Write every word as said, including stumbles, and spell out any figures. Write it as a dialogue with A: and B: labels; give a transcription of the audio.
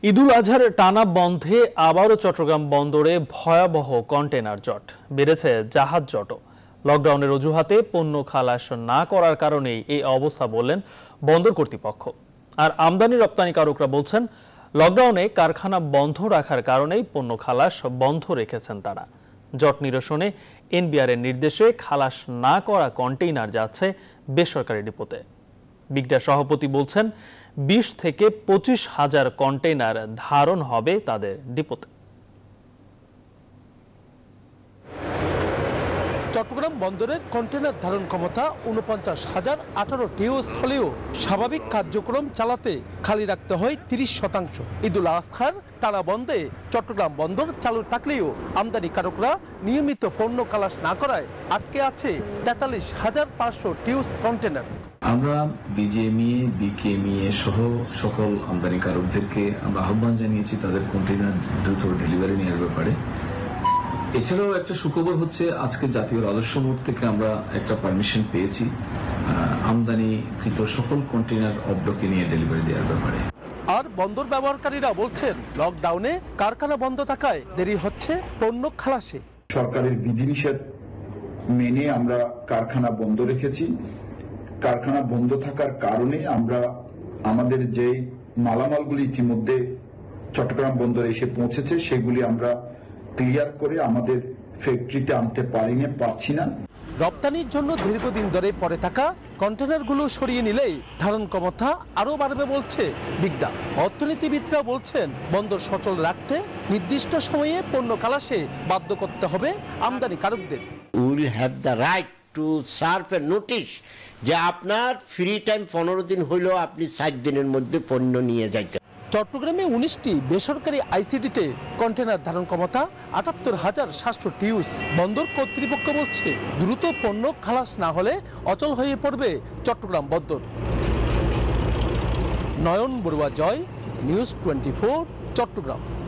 A: ঈদুল আজহার টানা বন্ধে আবারও চট্টগ্রাম বন্দরে ভয়াবহ কন্টেনার জট, বেড়েছে জাহাজ জটও। লকডাউনের অজুহাতে পণ্য খালাস না করার কারণেই এই অবস্থা বললেন বন্দর কর্তৃপক্ষ। আর আমদানি রপ্তানিকারকরা বলছেন লকডাউনে কারখানা বন্ধ রাখার কারণেই পণ্য খালাস বন্ধ রেখেছেন তারা। জট নিরসনে এনবিআর এর নির্দেশে খালাস না করা কন্টেইনার যাচ্ছে বেসরকারি ডিপোতে। বিগডা সভাপতি বলছেন বিশ থেকে পঁচিশ হাজার কন্টেইনার ধারণ হবে তাদের ডিপোতে।
B: চট্টগ্রাম বন্দরের কন্টেনার ধারণ ক্ষমতা উনপঞ্চাশ হাজার আঠারো টিউস হলেও স্বাভাবিক কার্যক্রম চালাতে খালি রাখতে হয় তিরিশ শতাংশ। ঈদুল আজহার টানা বন্ধে চট্টগ্রাম বন্দর চালু থাকলেও আমদানিকারকরা নিয়মিত পণ্য খালাস না করায় আটকে আছে তেতাল্লিশ হাজার পাঁচশো টিউস কন্টেনার।
C: আমরা বিজিএমইএ, বিকেএমইএ সহ সকল আমদানিকারকদেরকে আমরা আহ্বান জানিয়েছি তাদের কন্টেইনার দ্রুত ডেলিভারি নেওয়ার ব্যাপারে। এছাড়াও একটা সুখবর হচ্ছে আজকে জাতীয় রাজস্ব বোর্ড থেকে আমরা একটা পারমিশন পেয়েছি আমদানিকৃত সকল কন্টেইনার অবডকে নিয়ে ডেলিভারি দেওয়ার ব্যাপারে।
B: আর বন্দর ব্যবহারকারীরা বলছেন লকডাউনে কারখানা বন্ধ থাকায় দেরি হচ্ছে পণ্য খালাসে।
D: সরকারের বিধিনিষেধ মেনে আমরা কারখানা বন্ধ রেখেছি। কারখানা বন্ধ থাকার কারণে আমরা আমাদের যে মালামালগুলি ইতিমধ্যে চট্টগ্রাম বন্দরে এসে পৌঁছেছে সেগুলি আমরা ক্লিয়ার করে আমাদের ফ্যাক্টরিতে আনতে পারিনি পারছি না।
B: রপ্তানির জন্য দীর্ঘদিন ধরে পড়ে থাকা কন্টেনারগুলো সরিয়ে নিলেই ধারণ ক্ষমতা আরও বাড়বে বলছে বিগডা। অর্থনীতিবিদরা বলছেন বন্দর সচল রাখতে নির্দিষ্ট সময়ে পণ্য খালাসে বাধ্য করতে হবে আমদানিকারকদের।
E: Will have the right to serve a notice যে আপনার ফ্রি টাইম পনেরো দিন হইলেও আপনি ষাট দিনের মধ্যে পণ্য নিয়ে যাইতে।
B: চট্টগ্রামে উনিশটি বেসরকারি আইসিডিতে কন্টেনার ধারণ ক্ষমতা আটাত্তর হাজার সাতশো টিউস। বন্দর কর্তৃপক্ষ বলছে দ্রুত পণ্য খালাস না হলে অচল হয়ে পড়বে চট্টগ্রাম বন্দর। Nayan Barua Joy, news twenty four, Chittagong.